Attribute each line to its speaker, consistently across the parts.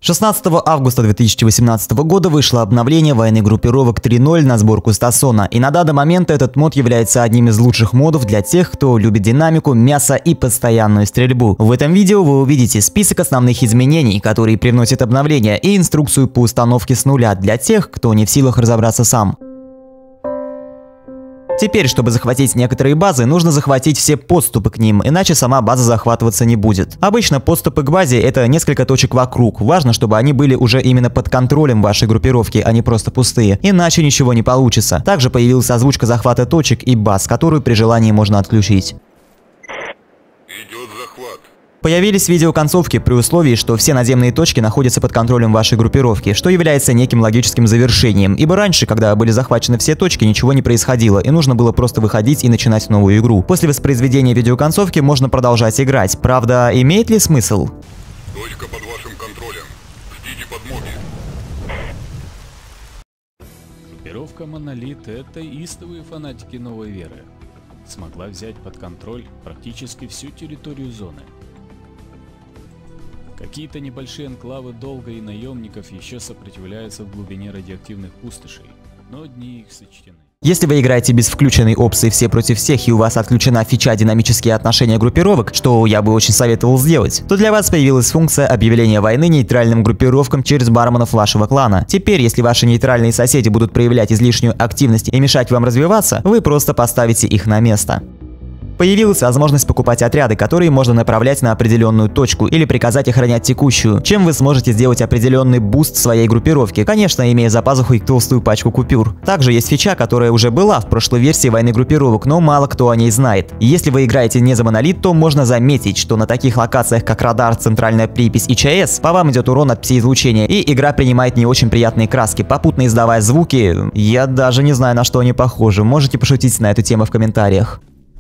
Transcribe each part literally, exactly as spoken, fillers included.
Speaker 1: шестнадцатого августа две тысячи восемнадцатого года вышло обновление войны группировок три ноль на сборку Стасона, и на данный момент этот мод является одним из лучших модов для тех, кто любит динамику, мясо и постоянную стрельбу. В этом видео вы увидите список основных изменений, которые привносят обновление, и инструкцию по установке с нуля для тех, кто не в силах разобраться сам. Теперь, чтобы захватить некоторые базы, нужно захватить все подступы к ним, иначе сама база захватываться не будет. Обычно подступы к базе — это несколько точек вокруг. Важно, чтобы они были уже именно под контролем вашей группировки, а не просто пустые. Иначе ничего не получится. Также появилась озвучка захвата точек и баз, которую при желании можно отключить.
Speaker 2: Идет захват.
Speaker 1: Появились видеоконцовки при условии, что все наземные точки находятся под контролем вашей группировки, что является неким логическим завершением, ибо раньше, когда были захвачены все точки, ничего не происходило, и нужно было просто выходить и начинать новую игру. После воспроизведения видеоконцовки можно продолжать играть. Правда, имеет ли смысл?
Speaker 2: Точка под вашим контролем. Ждите подмоги.
Speaker 3: Группировка Монолит — это истовые фанатики новой веры. Смогла взять под контроль практически всю территорию зоны. Какие-то небольшие анклавы Долга и наемников еще сопротивляются в глубине радиоактивных пустошей, но дни их сочтены.
Speaker 1: Если вы играете без включенной опции «Все против всех» и у вас отключена фича «Динамические отношения группировок», что я бы очень советовал сделать, то для вас появилась функция объявления войны нейтральным группировкам через барменов вашего клана. Теперь, если ваши нейтральные соседи будут проявлять излишнюю активность и мешать вам развиваться, вы просто поставите их на место. Появилась возможность покупать отряды, которые можно направлять на определенную точку или приказать охранять текущую, чем вы сможете сделать определенный буст своей группировки, конечно, имея за пазухой толстую пачку купюр. Также есть фича, которая уже была в прошлой версии войны группировок, но мало кто о ней знает. Если вы играете не за Монолит, то можно заметить, что на таких локациях, как Радар, Центральная Припись и ЧАЭС, по вам идет урон от пси-излучения, и игра принимает не очень приятные краски, попутно издавая звуки. Я даже не знаю, на что они похожи. Можете пошутить на эту тему в комментариях.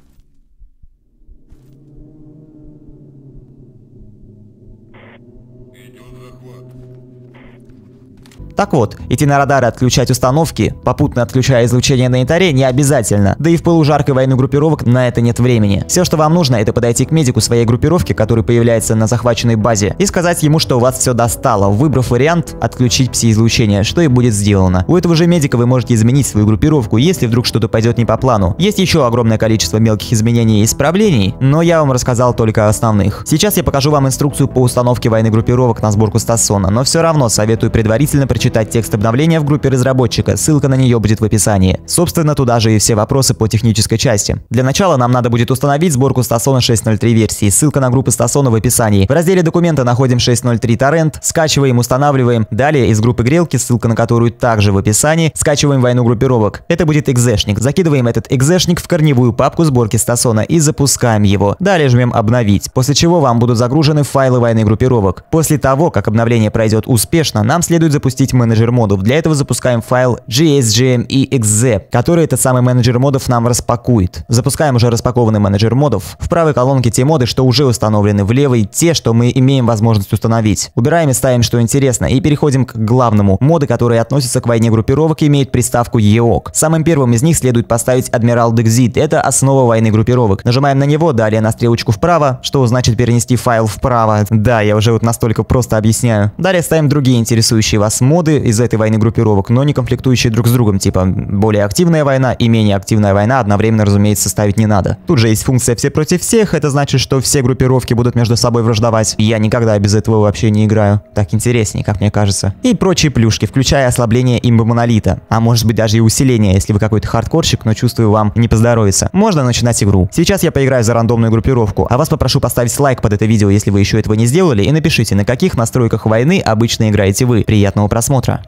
Speaker 1: Так вот, идти на радары, отключать установки, попутно отключая излучение на янтаре, не обязательно. Да и в пылу жаркой войны группировок на это нет времени. Все, что вам нужно, это подойти к медику своей группировки, который появляется на захваченной базе, и сказать ему, что у вас все достало, выбрав вариант «отключить пси-излучение», что и будет сделано. У этого же медика вы можете изменить свою группировку, если вдруг что-то пойдет не по плану. Есть еще огромное количество мелких изменений и исправлений, но я вам рассказал только основных. Сейчас я покажу вам инструкцию по установке войны группировок на сборку Стасона, но все равно советую предварительно прочитать читать текст обновления в группе разработчика, ссылка на нее будет в описании. Собственно, туда же и все вопросы по технической части. Для начала нам надо будет установить сборку Стасона шесть ноль три версии, ссылка на группу Стасона в описании. В разделе документа находим шесть ноль три торрент, скачиваем, устанавливаем. Далее из группы грелки, ссылка на которую также в описании, скачиваем войну группировок. Это будет экзешник. Закидываем этот экзешник в корневую папку сборки Стасона и запускаем его. Далее жмем обновить, после чего вам будут загружены файлы войны группировок. После того, как обновление пройдет успешно, нам следует запустить менеджер модов. Для этого запускаем файл джи эс джи эм и икс зет, который этот самый менеджер модов нам распакует. Запускаем уже распакованный менеджер модов. В правой колонке те моды, что уже установлены, в левой те, что мы имеем возможность установить. Убираем и ставим, что интересно, и переходим к главному. Моды, которые относятся к войне группировок, имеют приставку и о си. Самым первым из них следует поставить Admiral Dexit. Это основа войны группировок. Нажимаем на него, далее на стрелочку вправо, что значит перенести файл вправо. Да, я уже вот настолько просто объясняю. Далее ставим другие интересующие вас моды из этой войны группировок, но не конфликтующие друг с другом, типа более активная война и менее активная война одновременно, разумеется, ставить не надо. Тут же есть функция «все против всех», это значит, что все группировки будут между собой враждовать. Я никогда без этого вообще не играю. Так интереснее, как мне кажется. И прочие плюшки, включая ослабление имбы Монолита. А может быть даже и усиление, если вы какой-то хардкорщик, но чувствую, вам не поздоровится. Можно начинать игру. Сейчас я поиграю за рандомную группировку, а вас попрошу поставить лайк под это видео, если вы еще этого не сделали, и напишите, на каких настройках войны обычно играете вы. Приятного просмотра.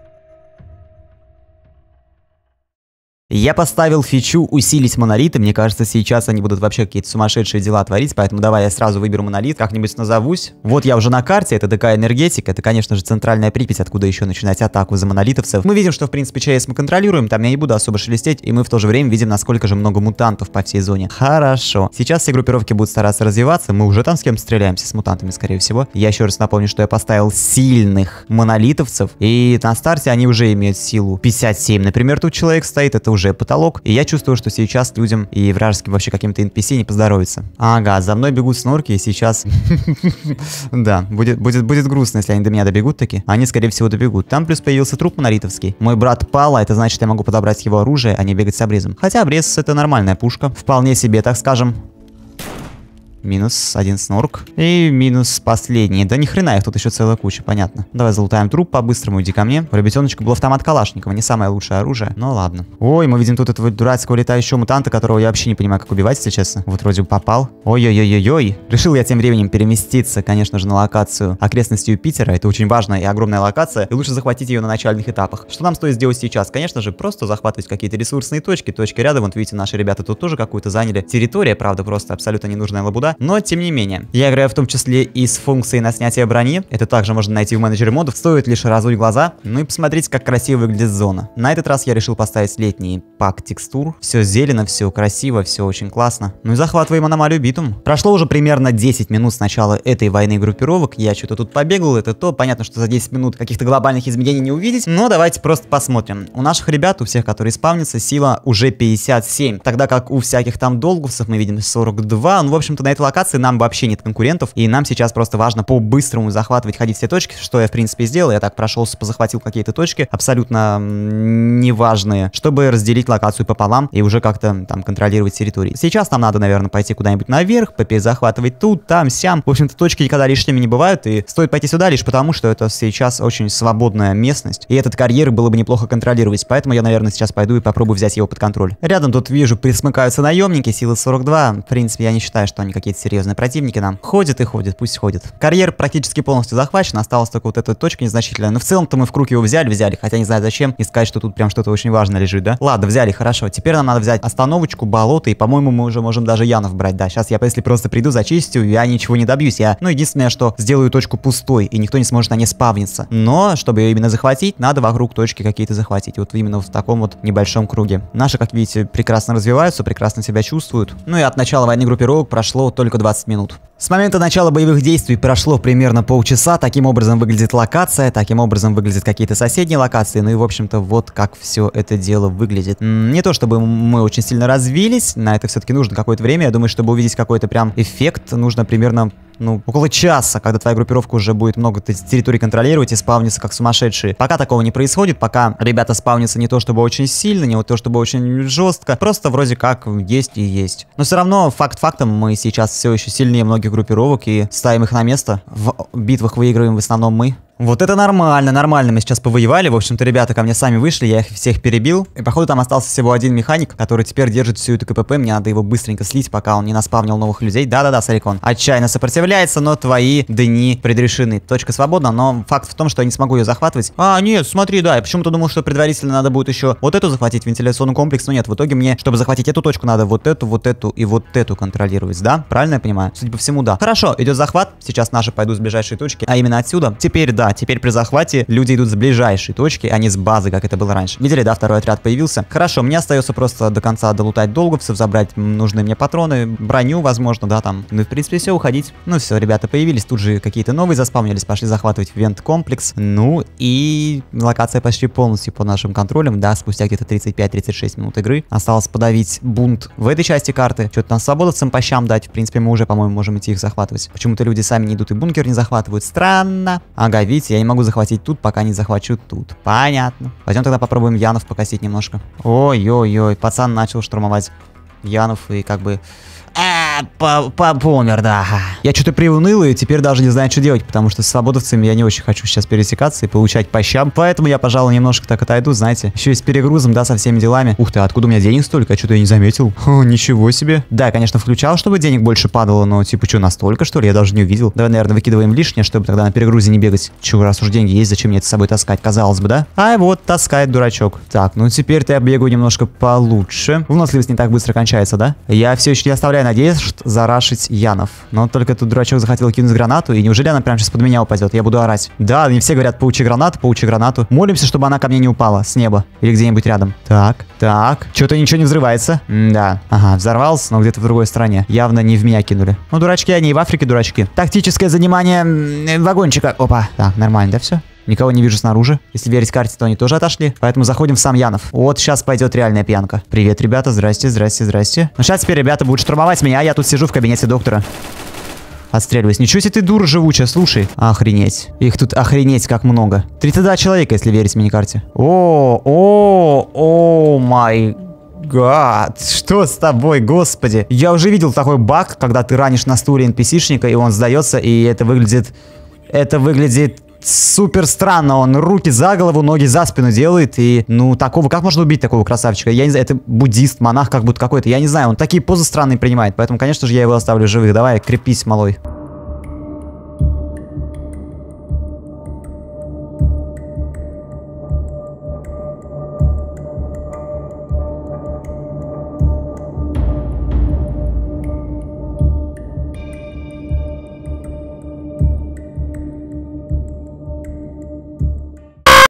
Speaker 1: Я поставил фичу усилить монолиты, мне кажется, сейчас они будут вообще какие-то сумасшедшие дела творить, поэтому давай я сразу выберу монолит, как-нибудь назовусь. Вот я уже на карте, это такая энергетика, это, конечно же, Центральная Припять, откуда еще начинать атаку за монолитовцев. Мы видим, что, в принципе, ЧАЭС мы контролируем, там я не буду особо шелестеть, и мы в то же время видим, насколько же много мутантов по всей зоне. Хорошо. Сейчас все группировки будут стараться развиваться, мы уже там с кем-то стреляемся, с мутантами, скорее всего. Я еще раз напомню, что я поставил сильных монолитовцев, и на старте они уже имеют силу пятьдесят семь. Например, тут человек стоит, это уже уже потолок. И я чувствую, что сейчас людям и вражеским вообще каким-то эн пи си не поздоровится. Ага, за мной бегут снорки, и сейчас... Да, будет, будет, будет грустно, если они до меня добегут таки. Они, скорее всего, добегут. Там плюс появился труп монолитовский. Мой брат пал, а это значит, я могу подобрать его оружие, а не бегать с обрезом. Хотя обрез — это нормальная пушка. Вполне себе, так скажем. Минус один снорк. И минус последний. Да ни хрена, их тут еще целая куча, понятно. Давай залутаем труп по-быстрому, иди ко мне. У ребятеночка был автомат Калашникова, не самое лучшее оружие, но ладно. Ой, мы видим тут этого дурацкого летающего мутанта, которого я вообще не понимаю, как убивать, если честно. Вот вроде бы попал. Ой-ой-ой-ой-ой. Решил я тем временем переместиться, конечно же, на локацию окрестности Юпитера. Это очень важная и огромная локация, и лучше захватить ее на начальных этапах. Что нам стоит сделать сейчас? Конечно же, просто захватывать какие-то ресурсные точки. Точки рядом, вот видите, наши ребята тут тоже какую-то заняли. Территория, правда, просто абсолютно ненужная лабуда. Но, тем не менее, я играю в том числе и с функцией на снятие брони. Это также можно найти в менеджере модов. Стоит лишь разуть глаза. Ну и посмотрите, как красиво выглядит зона. На этот раз я решил поставить летний пак текстур. Все зелено, все красиво, все очень классно. Ну и захватываем аномалию битум. Прошло уже примерно десять минут с начала этой войны группировок. Я что-то тут побегал, это то. Понятно, что за десять минут каких-то глобальных изменений не увидеть. Но давайте просто посмотрим. У наших ребят, у всех, которые спавнятся, сила уже пятьдесят семь. Тогда как у всяких там долговцев мы видим сорок два. Ну, в общем-то, на этой локации нам вообще нет конкурентов, и нам сейчас просто важно по-быстрому захватывать, ходить все точки, что я в принципе сделал. Я так прошелся, позахватил какие-то точки, абсолютно неважные, чтобы разделить локацию пополам и уже как-то там контролировать территории. Сейчас нам надо, наверное, пойти куда-нибудь наверх, захватывать тут, там, сям. В общем-то, точки никогда лишними не бывают, и стоит пойти сюда лишь потому, что это сейчас очень свободная местность, и этот карьер было бы неплохо контролировать, поэтому я, наверное, сейчас пойду и попробую взять его под контроль. Рядом тут вижу, присмыкаются наемники, силы сорок два. В принципе, я не считаю, что они какие-то серьезные противники нам. Ходит и ходит, пусть ходит. Карьер практически полностью захвачен, осталась только вот эта точка незначительная. Но в целом-то мы в круг его взяли, взяли, хотя не знаю зачем, и сказать, что тут прям что-то очень важное лежит, да? Ладно, взяли, хорошо. Теперь нам надо взять остановочку, болото, и, по-моему, мы уже можем даже Янов брать, да. Сейчас я, если просто приду, зачистю, я ничего не добьюсь. Я, ну, единственное, что сделаю точку пустой, и никто не сможет на ней спавниться. Но, чтобы ее именно захватить, надо вокруг точки какие-то захватить. Вот именно в таком вот небольшом круге. Наши, как видите, прекрасно развиваются, прекрасно себя чувствуют. Ну и от начала войны группировок прошло только двадцать минут. С момента начала боевых действий прошло примерно полчаса. Таким образом выглядит локация, таким образом выглядят какие-то соседние локации. Ну и, в общем-то, вот как все это дело выглядит. Не то чтобы мы очень сильно развились, на это все-таки нужно какое-то время. Я думаю, чтобы увидеть какой-то прям эффект, нужно примерно, ну, около часа, когда твоя группировка уже будет много территорий контролировать и спавнится как сумасшедшие. Пока такого не происходит, пока ребята спавнятся не то чтобы очень сильно, не то чтобы очень жестко, просто вроде как есть и есть. Но все равно, факт фактом, мы сейчас все еще сильнее многих группировок и ставим их на место. В битвах выигрываем в основном мы. Вот это нормально, нормально мы сейчас повоевали. В общем-то, ребята ко мне сами вышли, я их всех перебил. И походу там остался всего один механик, который теперь держит всю эту КПП. Мне надо его быстренько слить, пока он не наспавнил новых людей. Да-да-да, Сарик, он отчаянно сопротивляется, но твои дни предрешены. Точка свободна, но факт в том, что я не смогу ее захватывать. А, нет, смотри, да, я почему-то думал, что предварительно надо будет еще вот эту захватить, вентиляционный комплекс, но нет, в итоге мне, чтобы захватить эту точку, надо вот эту, вот эту и вот эту контролировать, да? Правильно я понимаю? Судя по всему, да. Хорошо, идет захват, сейчас наши пойдут с ближайшей точки, а именно отсюда. Теперь, да, теперь при захвате люди идут с ближайшей точки, а не с базы, как это было раньше. Видели, да, второй отряд появился. Хорошо, мне остается просто до конца долутать долговцев, забрать нужные мне патроны, броню, возможно, да, там. Ну и, в принципе, все, уходить. Ну все, ребята появились, тут же какие-то новые заспавнились, пошли захватывать вент-комплекс. Ну и локация почти полностью под нашим контролем, да, спустя где-то тридцать пять тридцать шесть минут игры. Осталось подавить бунт в этой части карты, что-то там свободовцам по щам дать. В принципе, мы уже, по-моему, можем идти их захватывать. Почему-то люди сами не идут и бункер не захватывают. Странно. Ага, видите, я не могу захватить тут, пока не захвачу тут. Понятно. Пойдем тогда попробуем Янов покосить немножко. Ой-ой-ой, пацан начал штурмовать Янов и как бы... А, помер, да. Я что-то приуныл и теперь даже не знаю, что делать, потому что с свободовцами я не очень хочу сейчас пересекаться и получать по щам. Поэтому я, пожалуй, немножко так отойду, знаете. Еще и с перегрузом, да, со всеми делами. Ух ты, откуда у меня денег столько? А что-то я не заметил. О, ничего себе. Да, конечно, включал, чтобы денег больше падало, но типа что, настолько, что ли? Я даже не увидел. Давай, наверное, выкидываем лишнее, чтобы тогда на перегрузе не бегать. Че, раз уж деньги есть, зачем мне это с собой таскать? Казалось бы, да? А вот, таскает дурачок. Так, ну теперь-то я бегаю немножко получше. Выносливость не так быстро кончается, да? Я все еще не оставляю надежд зарашить Янов. Но только тут дурачок захотел кинуть гранату, и неужели она прямо сейчас под меня упадет? Я буду орать. Да, они все говорят, получи гранату, получи гранату. Молимся, чтобы она ко мне не упала с неба. Или где-нибудь рядом. Так, так. Что-то ничего не взрывается. М да. Ага, взорвался, но где-то в другой стране. Явно не в меня кинули. Ну, дурачки они и в Африке дурачки. Тактическое занимание вагончика. Опа. Так, нормально, да все? Никого не вижу снаружи. Если верить карте, то они тоже отошли. Поэтому заходим в сам Янов. Вот сейчас пойдет реальная пьянка. Привет, ребята. Здрасте, здрасте, здрасте. Ну сейчас теперь ребята будут штурмовать меня, а я тут сижу в кабинете доктора. Отстреливаюсь. Ничего себе ты дура живучая, слушай. Охренеть. Их тут охренеть как много. тридцать два человека, если верить миникарте. О, о, о, май гад. Что с тобой, господи? Я уже видел такой баг, когда ты ранишь на стуле эн пи си-шника, и он сдается, и это выглядит... Это выглядит... Супер странно, он руки за голову, ноги за спину делает, и, ну, такого, как можно убить такого красавчика? Я не знаю, это буддист, монах как будто какой-то, я не знаю, он такие позы странные принимает, поэтому, конечно же, я его оставлю живых. Давай, крепись, малой.